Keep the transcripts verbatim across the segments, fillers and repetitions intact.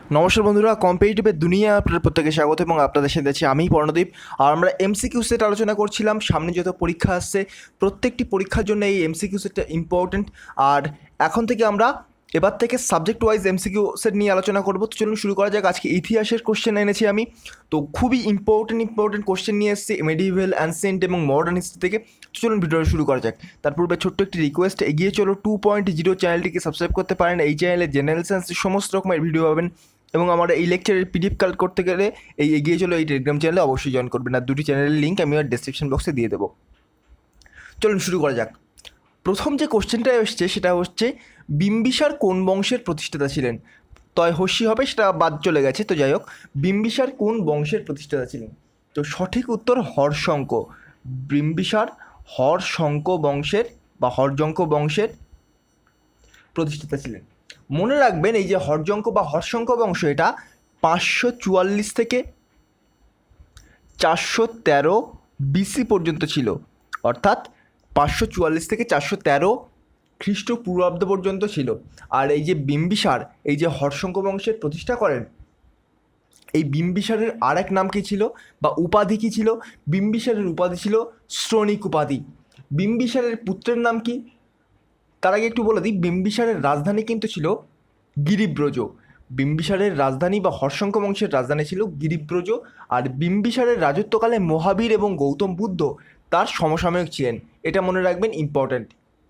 নমস্কার বন্ধুরা, কম্পিটিটিভের দুনিয়া আপনাদের প্রত্যেকে স্বাগত এবং আপনাদের সাথে আছি আমি পর্ণদীপ। আর আমরা এমসিকিউ সেট আলোচনা করছিলাম। সামনে যত পরীক্ষা আসছে প্রত্যেকটি পরীক্ষার জন্য এই এমসিকিউ সেটটা ইম্পর্টেন্ট। আর এখন থেকে আমরা এবার থেকে সাবজেক্ট ওয়াইজ এমসিকিউ সেট নিয়ে আলোচনা করবো। তো চলুন শুরু করা যাক। আজকে ইতিহাসের কোশ্চেন এনেছি আমি, তো খুবই ইম্পর্টেন্ট ইম্পর্টেন্ট কোশ্চেন নিয়ে এসেছি মেডিভেল, অ্যানসেন্ট এবং মডার্ন হিস্ট্রি থেকে। তো চলুন ভিডিওটা শুরু করা যাক। তার পূর্বে ছোট্ট একটি request, Egiye Cholo two point zero চ্যানেলটিকে সাবস্ক্রাইব করতে পারেন। এই চ্যানেলে জেনারেল সায়েন্সের সমস্ত রকমের ভিডিও পাবেন এবং আমার এই লেকচারের পিডিএফ কালেক্ট করতে গেলে এই এগিয়ে চলো এই টেলিগ্রাম চ্যানেলে অবশ্যই জয়েন করবেন। আর দুটি চ্যানেলের লিঙ্ক আমি আর ডেসক্রিপশন বক্সে দিয়ে দেবো। চলুন শুরু করা যাক। প্রথম যে কোশ্চেনটা এসছে সেটা হচ্ছে বিম্বিসার কোন বংশের প্রতিষ্ঠাতা ছিলেন? তয় হস্যি হবে, সেটা বাদ চলে গেছে। তো যাই হোক, বিম্বিসার কোন বংশের প্রতিষ্ঠাতা ছিলেন? তো সঠিক উত্তর হর্ষঙ্ক। বিম্বিসার হর্ষঙ্ক বংশের বা হর্যঙ্ক বংশের প্রতিষ্ঠাতা ছিলেন। মনে রাখবেন এই যে হর্যঙ্ক বা হর্ষঙ্ক বংশ, এটা পাঁচশো চুয়াল্লিশ থেকে চারশো তেরো বিসি পর্যন্ত ছিল, অর্থাৎ পাঁচশো চুয়াল্লিশ থেকে চারশো তেরো খ্রিস্টপূর্বাব্দ পর্যন্ত ছিল। আর এই যে বিম্বিসার, এই যে হর্ষঙ্ক বংশের প্রতিষ্ঠা করেন, এই বিম্বিসারের আর এক নাম কী ছিল বা উপাধি কী ছিল? বিম্বিসারের উপাধি ছিল শ্রোণিক উপাধি। বিম্বিসারের পুত্রের নাম কি? তার আগে একটু বলে দিই, বিম্বিসারের রাজধানী কিন্তু ছিল গিরিব্রজ। বিম্বিসারের রাজধানী বা হর্ষঙ্ক বংশের রাজধানী ছিল গিরিব্রজ। আর বিম্বিসারের রাজত্বকালে মহাবীর এবং গৌতম বুদ্ধ তার সমসাময়িক ছিলেন, এটা মনে রাখবেন, ইম্পর্ট্যান্ট।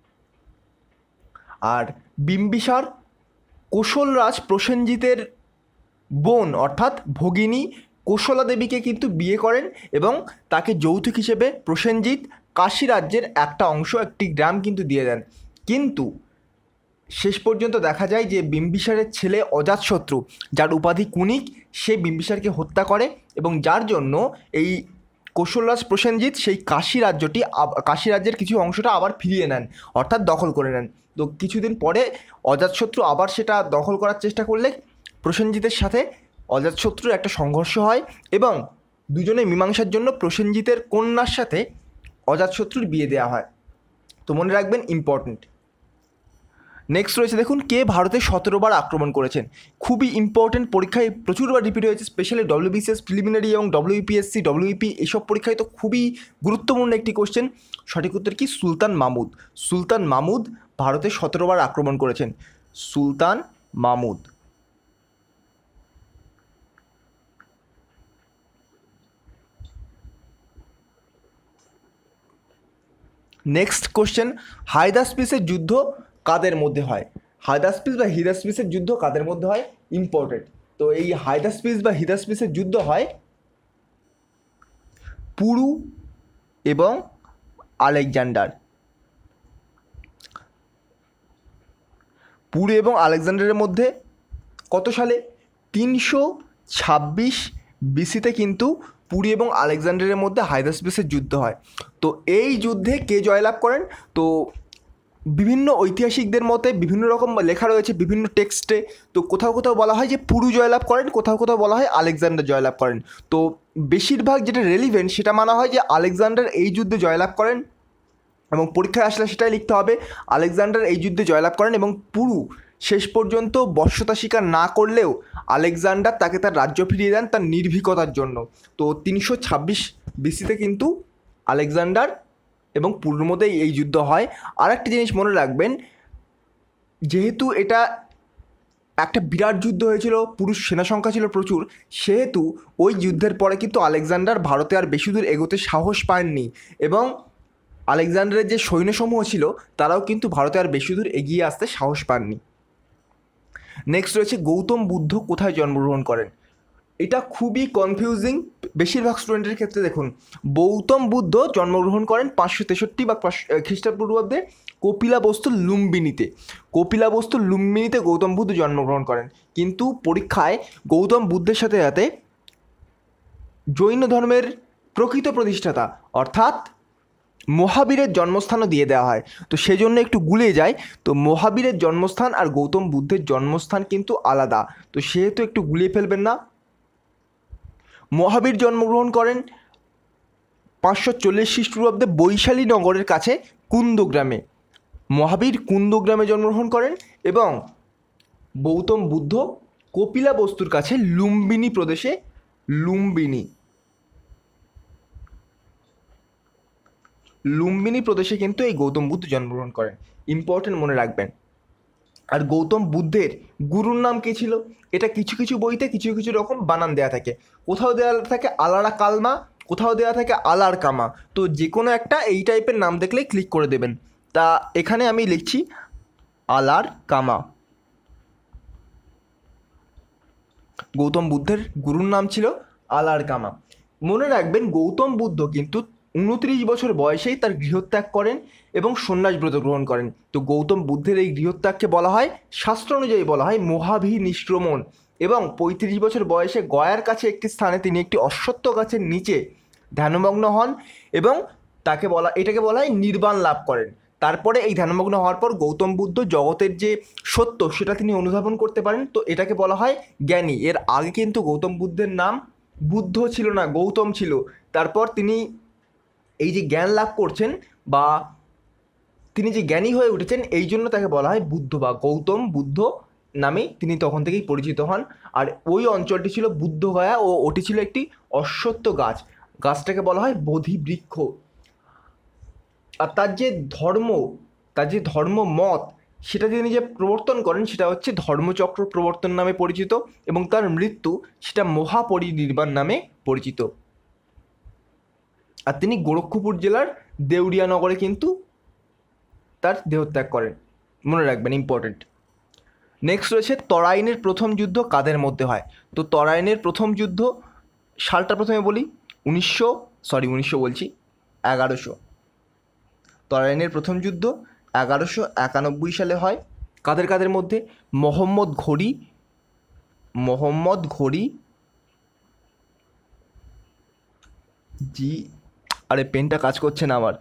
আর বিম্বিসার কোশলরাজ প্রসেনজিতের বোন অর্থাৎ ভগিনী কোশলা দেবীকে কিন্তু বিয়ে করেন এবং তাকে যৌতুক হিসেবে প্রসেনজিৎ কাশী রাজ্যের একটা অংশ, একটি গ্রাম কিন্তু দিয়ে দেন। কিন্তু শেষ পর্যন্ত দেখা যায় যে বিম্বিসারের ছেলে অজাতশত্রু, যার উপাধি কুনিক, সে বিম্বিসারকে হত্যা করে এবং যার জন্য এই কোশলরাজ প্রসেনজিৎ সেই কাশী রাজ্যটি কাশী রাজ্যের কিছু অংশটা আবার ফিরিয়ে নেন, অর্থাৎ দখল করে নেন। তো কিছুদিন পরে অজাতশত্রু আবার সেটা দখল করার চেষ্টা করলে প্রসেনজিতের সাথে অজাতশত্রুর একটা সংঘর্ষ হয় এবং দুজনে মীমাংসার জন্য প্রসেনজিতের কন্যার সাথে অজাতশত্রুর বিয়ে দেওয়া হয়। তো মনে রাখবেন, ইম্পর্টেন্ট। নেক্সট রয়েছে, দেখুন, কে ভারতে সতেরো বার আক্রমণ করেছেন? খুবই ইম্পর্টেন্ট, পরীক্ষায় প্রচুরবার রিপিট হয়েছে, স্পেশালি ডব্লিউবিসিএস প্রিলিমিনারি এবং ডব্লিউবিপিএসসি ডব্লিউবিপি এইসব পরীক্ষায় তো খুবই গুরুত্বপূর্ণ একটি কোশ্চেন। সঠিক উত্তর কি? সুলতান মাহমুদ। সুলতান মাহমুদ ভারতে সতেরো বার আক্রমণ করেছেন। সুলতান মাহমুদ। নেক্সট কোশ্চেন, হায়দাসপিসের যুদ্ধ কাদের মধ্যে হয়? হায়দাসপিস বা হিদাসপিসের যুদ্ধ কাদের মধ্যে হয়? ইম্পর্টেন্ট। তো এই হায়দাসপিস বা হিদাসপিসের যুদ্ধ হয় পুরু এবং আলেকজান্ডার। পুরু এবং আলেকজান্ডারের মধ্যে কত সালে? তিনশো ছাব্বিশ বিসিতে কিন্তু পুরী এবং আলেকজান্ডারের মধ্যে হায়দাসপিসের যুদ্ধ হয়। তো এই যুদ্ধে কে জয়লাভ করেন? তো বিভিন্ন ঐতিহাসিকদের মতে বিভিন্ন রকম লেখা রয়েছে বিভিন্ন টেক্সটে। তো কোথাও কোথাও বলা হয় যে পুরু জয়লাভ করেন, কোথাও কোথাও বলা হয় আলেকজান্ডার জয়লাভ করেন। তো বেশিরভাগ যেটা রেলিভেন্ট সেটা মানা হয় যে আলেকজান্ডার এই যুদ্ধে জয়লাভ করেন এবং পরীক্ষায় আসলে সেটাই লিখতে হবে, আলেকজান্ডার এই যুদ্ধে জয়লাভ করেন এবং পুরু শেষ পর্যন্ত বশ্যতা স্বীকার না করলেও আলেকজান্ডার তাকে তার রাজ্য ফিরিয়ে দেন তার নির্ভীকতার জন্য। তো তিনশো ছাব্বিশ বিসিতে কিন্তু আলেকজান্ডার এবং পুরুর মধ্যে এই যুদ্ধ হয়। আর একটা জিনিস মনে রাখবেন, যেহেতু এটা একটা বিরাট যুদ্ধ হয়েছিল, পুরুষ সেনা সংখ্যা ছিল প্রচুর, সেহেতু ওই যুদ্ধের পরে কিন্তু আলেকজান্ডার ভারতে আর বেশি দূর এগোতে সাহস পাননি এবং আলেকজান্ডারের যে সৈন্যসমূহ ছিল তারাও কিন্তু ভারতে আর বেশি দূর এগিয়ে আসতে সাহস পাননি। নেক্সট রয়েছে, গৌতম বুদ্ধ কোথায় জন্মগ্রহণ করেন? এটা খুবই কনফিউজিং বেশিরভাগ স্টুডেন্টের ক্ষেত্রে। দেখুন, গৌতম বুদ্ধ জন্মগ্রহণ করেন পাঁচশো তেষট্টি বা খ্রিস্টপূর্বাব্দে কপিলাবস্তু লুম্বিনীতে। কপিলাবস্তু লুম্বিনীতে গৌতম বুদ্ধ জন্মগ্রহণ করেন, কিন্তু পরীক্ষায় গৌতম বুদ্ধের সাথে সাথে জৈন ধর্মের প্রকৃত প্রতিষ্ঠাতা অর্থাৎ মহাবীরের জন্মস্থানও দিয়ে দেওয়া হয়। তো সেজন্য একটু গুলিয়ে যায়। তো মহাবীরের জন্মস্থান আর গৌতম বুদ্ধের জন্মস্থান কিন্তু আলাদা, তো সেহেতু একটু গুলিয়ে ফেলবেন না। মহাবীর জন্মগ্রহণ করেন পাঁচশো চল্লিশ খ্রিস্টপূর্বাব্দে বৈশালী নগরের কাছে কুন্দগ্রামে। মহাবীর কুন্দগ্রামে জন্মগ্রহণ করেন এবং গৌতম বুদ্ধ কপিলা বস্তুর কাছে লুম্বিনী প্রদেশে লুম্বিনী লুম্বিনী প্রদেশে কিন্তু এই গৌতম বুদ্ধ জন্মগ্রহণ করেন। ইম্পর্টেন্ট, মনে রাখবেন। আর গৌতম বুদ্ধের গুরুর নাম কী ছিল? এটা কিছু কিছু বইতে কিছু কিছু রকম বানান দেওয়া থাকে। কোথাও দেওয়া থাকে আলারা কালমা, কোথাও দেওয়া থাকে আলার কামা। তো যে কোনো একটা এই টাইপের নাম দেখলেই ক্লিক করে দেবেন। তা এখানে আমি লিখছি আলার কামা। গৌতম বুদ্ধের গুরুর নাম ছিল আলার কামা। মনে রাখবেন গৌতম বুদ্ধ কিন্তু উনত্রিশ বছর বয়সেই তার গৃহত্যাগ করেন এবং সন্ন্যাস ব্রত গ্রহণ করেন। তো গৌতম বুদ্ধের এই গৃহত্যাগকে বলা হয়, শাস্ত্র অনুযায়ী বলা হয় মহাভিনিষ্ক্রমণ। এবং পঁয়ত্রিশ বছর বয়সে গয়ার কাছে একটি স্থানে তিনি একটি অশ্বত্থ গাছের নিচে ধ্যানমগ্ন হন এবং তাকে বলা এটাকে বলা হয় নির্বাণ লাভ করেন। তারপরে এই ধ্যানমগ্ন হওয়ার পর গৌতম বুদ্ধ জগতের যে সত্য সেটা তিনি অনুধাবন করতে পারেন। তো এটাকে বলা হয় জ্ঞানী। এর আগে কিন্তু গৌতম বুদ্ধের নাম বুদ্ধ ছিল না, গৌতম ছিল। তারপর তিনি এই যে জ্ঞান লাভ করছেন বা তিনি যে জ্ঞানী হয়ে উঠেছেন, এই জন্য তাকে বলা হয় বুদ্ধ বা গৌতম বুদ্ধ নামে তিনি তখন থেকেই পরিচিত হন। আর ওই অঞ্চলটি ছিল বুদ্ধগয়া ও ওটি ছিল একটি অশ্বত্থ গাছ। গাছটাকে বলা হয় বোধি বৃক্ষ। আর তার যে ধর্ম তার যে ধর্ম মত সেটা তিনি যে প্রবর্তন করেন সেটা হচ্ছে ধর্মচক্র প্রবর্তন নামে পরিচিত এবং তার মৃত্যু সেটা মহাপরিনির্বাণ নামে পরিচিত। আর তিনি গোরক্ষপুর জেলার দেউরিয়া নগরে কিন্তু তার দেহত্যাগ করেন, মনে রাখবেন, ইম্পর্টেন্ট। নেক্সট রয়েছে তরাইনের প্রথম যুদ্ধ কাদের মধ্যে হয়? তো তরাইনের প্রথম যুদ্ধ সালটা প্রথমে বলি, উনিশশো সরি উনিশশো বলছি এগারোশো তরাইনের প্রথম যুদ্ধ এগারোশো একানব্বই সালে হয়। কাদের কাদের মধ্যে? মোহাম্মদ ঘোরি মোহাম্মদ ঘোরি জি আরে পেনটা কাজ করছে না আমার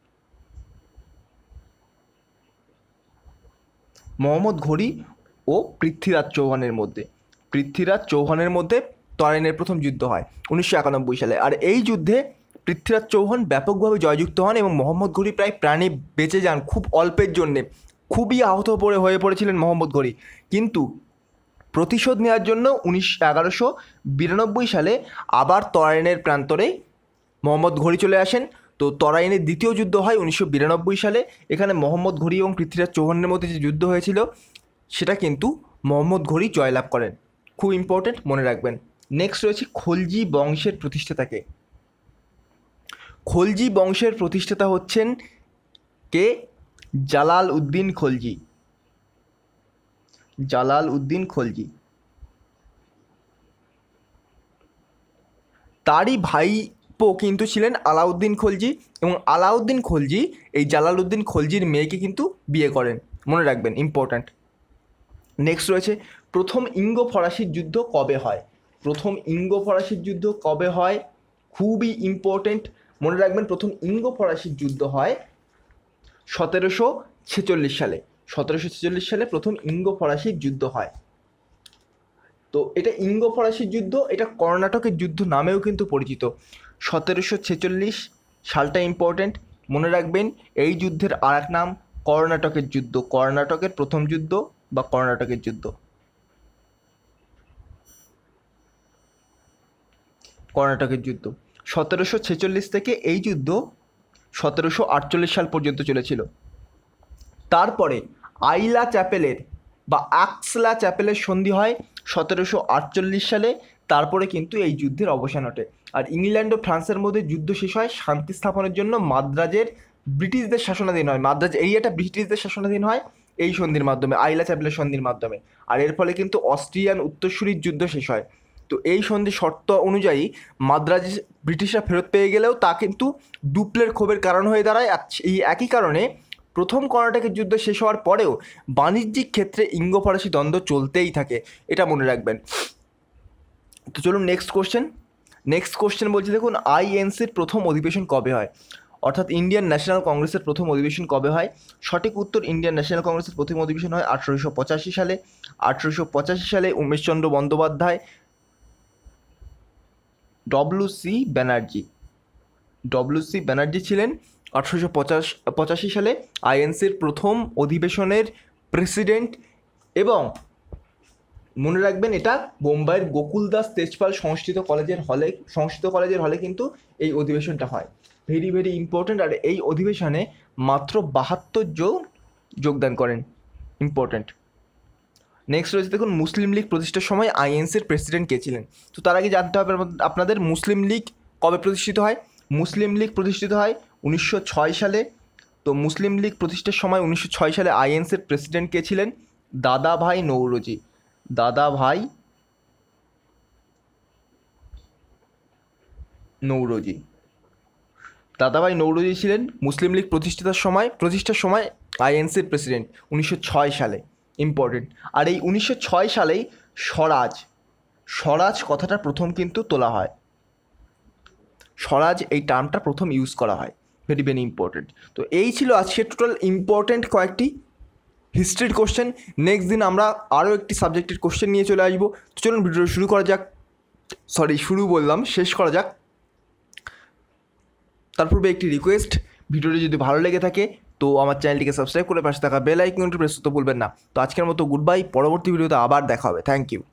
মোহাম্মদ ঘোরি ও পৃথ্বীরাজ চৌহানের মধ্যে পৃথ্বীরাজ চৌহানের মধ্যে তরাইনের প্রথম যুদ্ধ হয় উনিশশো একানব্বই সালে। আর এই যুদ্ধে পৃথ্বীরাজ চৌহান ব্যাপকভাবে জয়যুক্ত হন এবং মোহাম্মদ ঘোরি প্রায় প্রাণে বেঁচে যান খুব অল্পের জন্যে। খুবই আহত পড়ে হয়ে পড়েছিলেন মোহাম্মদ ঘোরি, কিন্তু প্রতিশোধ নেওয়ার জন্য উনিশ এগারোশো বিরানব্বই সালে আবার তরাইনের প্রান্তরে মোহাম্মদ ঘোরি চলে আসেন। তো তরাইনের দ্বিতীয় যুদ্ধ হয় উনিশশো বিরানব্বই সালে। এখানে মোহাম্মদ ঘোরি এবং পৃথ্বীরাজ চৌহানের মধ্যে যে যুদ্ধ হয়েছিল সেটা কিন্তু মোহাম্মদ ঘোরি জয়লাভ করেন। খুব ইম্পর্টেন্ট, মনে রাখবেন। নেক্সট রয়েছে খলজি বংশের প্রতিষ্ঠাতাকে। খলজি বংশের প্রতিষ্ঠাতা হচ্ছেন কে? জালাল উদ্দিন খলজি জালাল উদ্দিন খলজি তারই ভাইপো কিন্তু ছিলেন আলাউদ্দিন খলজি এবং আলাউদ্দিন খলজি এই জালাল উদ্দিন খলজির মেয়েকে কিন্তু বিয়ে করেন, মনে রাখবেন, ইম্পর্ট্যান্ট। নেক্সট রয়েছে প্রথম ইঙ্গো ফরাসির যুদ্ধ কবে হয়? প্রথম ইঙ্গো ফরাসির যুদ্ধ কবে হয়? খুবই ইম্পর্টেন্ট, মনে রাখবেন। প্রথম ইঙ্গো ফরাসির যুদ্ধ হয় সতেরোশো ছেচল্লিশ সালে সতেরোশো ছেচল্লিশ সালে প্রথম ইঙ্গো ফরাসির যুদ্ধ হয়। তো এটা ইঙ্গো ফরাসির যুদ্ধ, এটা কর্ণাটকের যুদ্ধ নামেও কিন্তু পরিচিত। সতেরোশো ছেচল্লিশ সালটা ইম্পর্টেন্ট, মনে রাখবেন। এই যুদ্ধের আর এক নাম কর্ণাটকের যুদ্ধ, কর্ণাটকের প্রথম যুদ্ধ বা কর্ণাটকের যুদ্ধ, কর্ণাটকের যুদ্ধ। সতেরোশো ছেচল্লিশ থেকে এই যুদ্ধ সতেরোশো আটচল্লিশ সাল পর্যন্ত চলেছিল। তারপরে আইলা চ্যাপেলের বা আকসলা চ্যাপেলের সন্ধি হয় সতেরোশো আটচল্লিশ সালে। তারপরে কিন্তু এই যুদ্ধের অবসান ঘটে। আর ইংল্যান্ড ও ফ্রান্সের মধ্যে যুদ্ধ শেষ হয় শান্তি স্থাপনের জন্য মাদ্রাজের ব্রিটিশদের শাসনাধীন হয় মাদ্রাজ এরিয়াটা ব্রিটিশদের শাসনাধীন হয় এই সন্ধির মাধ্যমে, আইলা চ্যাপেলের সন্ধির মাধ্যমে। আর এর ফলে কিন্তু অস্ট্রিয়ান উত্তরসূরির যুদ্ধ শেষ হয়। তো এই সন্ধি শর্ত অনুযায়ী মাদ্রাজ ব্রিটিশরা ফেরত পেয়ে গেলেও তা কিন্তু ডুপ্লের ক্ষোভের কারণ হয়ে দাঁড়ায়। এই একই কারণে প্রথম কর্ণাটকের যুদ্ধ শেষ হওয়ার পরেও বাণিজ্যিক ক্ষেত্রে ইঙ্গো ফরাসি দ্বন্দ্ব চলতেই থাকে, এটা মনে রাখবেন। তো চলুন নেক্সট কোশ্চেন নেক্সট কোশ্চেন বলছি, দেখুন আইএনসির প্রথম অধিবেশন কবে হয়? অর্থাৎ ইন্ডিয়ান ন্যাশনাল কংগ্রেসের প্রথম অধিবেশন কবে হয়? সঠিক উত্তর ইন্ডিয়ান ন্যাশনাল কংগ্রেসের প্রথম অধিবেশন হয় আঠেরোশো পঁচাশি সালে আঠেরোশো পঁচাশি সালে Umeshchandra Bandyopadhyay, W C Banerjee W C Banerjee ছিলেন আঠেরোশো পঁচাশ পঁচাশি সালে আইএনসির প্রথম অধিবেশনের প্রেসিডেন্ট এবং মনে রাখবেন এটা বোম্বাইয়ের গোকুল দাস তেজপাল সংস্কৃত কলেজের হলে সংস্কৃত কলেজের হলে কিন্তু এই অধিবেশনটা হয়। Very very important. আর এই অধিবেশনে মাত্র বাহাত্তর জন যোগদান করেন। ইম্পর্ট্যান্ট। নেক্সট রয়েছে দেখুন, মুসলিম লীগ প্রতিষ্ঠার সময় আইএনসির প্রেসিডেন্ট কে ছিলেন? তো তার আগে জানতে হবে আপনাদের মুসলিম লীগ কবে প্রতিষ্ঠিত হয়। মুসলিম লীগ প্রতিষ্ঠিত হয় উনিশশো ছয় সালে। তো মুসলিম লীগ প্রতিষ্ঠার সময় উনিশশো ছয় সালে আইএনসির প্রেসিডেন্ট কে ছিলেন? দাদাভাই নৌরোজি। দাদাভাই নৌরোজি দাদাভাই নৌরোজি ছিলেন মুসলিম লীগ প্রতিষ্ঠিতার সময় প্রতিষ্ঠার সময় আইএনসির প্রেসিডেন্ট উনিশশো ছয় সালে। ইম্পর্টেন্ট। আর এই উনিশশো ছয় সালেই স্বরাজ স্বরাজ কথাটা প্রথম কিন্তু তোলা হয়। স্বরাজ এই টার্মটা প্রথম ইউজ করা হয়। Very very important. তো এই ছিল আজকের টোটাল ইম্পর্টেন্ট কয়েকটি হিস্ট্রির কোশ্চেন। নেক্সট দিন আমরা আরও একটি সাবজেক্টের কোশ্চেন নিয়ে চলে আসবো। তো চলুন ভিডিও শুরু করা যাক। সরি শুরু বললাম, শেষ করা যাক। তার পূর্বে একটি রিকোয়েস্ট, ভিডিওটি যদি ভালো লেগে থাকে তো আমার চ্যানেলটিকে সাবস্ক্রাইব করে পাশে থাকা বেল আইকনটি প্রেস করতে ভুলবেন না। তো আজকের মতো গুড বাই, পরবর্তী ভিডিওতে আবার দেখা হবে। Thank you.